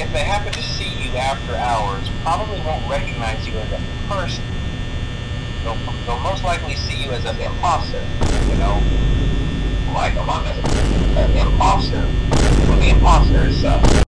if they happen to see you after hours, probably won't recognize you as a person. They'll most likely see you as an imposter, you know? Like among us, an imposter. When the imposter is